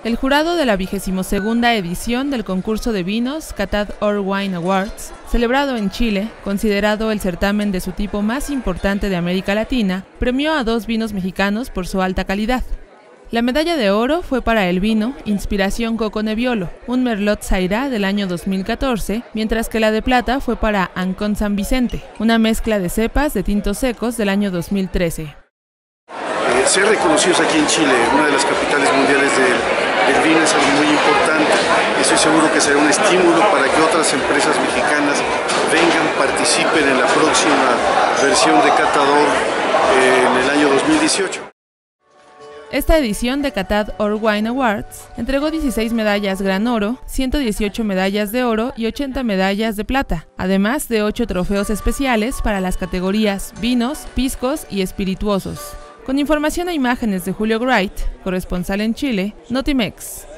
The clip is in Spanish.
El jurado de la 22ª edición del concurso de vinos Catad Our Wine Awards, celebrado en Chile, considerado el certamen de su tipo más importante de América Latina, premió a 2 vinos mexicanos por su alta calidad. La medalla de oro fue para el vino Inspiración Coco Nebbiolo, un Merlot Syrah del año 2014, mientras que la de plata fue para Ancón San Vicente, una mezcla de cepas de tintos secos del año 2013. Ser reconocidos aquí en Chile, una de las capitales mundiales del vino, es algo muy importante. Estoy seguro que será un estímulo para que otras empresas mexicanas vengan, participen en la próxima versión de Catador en el año 2018. Esta edición de Catad Our Wine Awards entregó 16 medallas Gran Oro, 118 medallas de oro y 80 medallas de plata, además de 8 trofeos especiales para las categorías vinos, piscos y espirituosos. Con información e imágenes de Julio Wright, corresponsal en Chile, Notimex.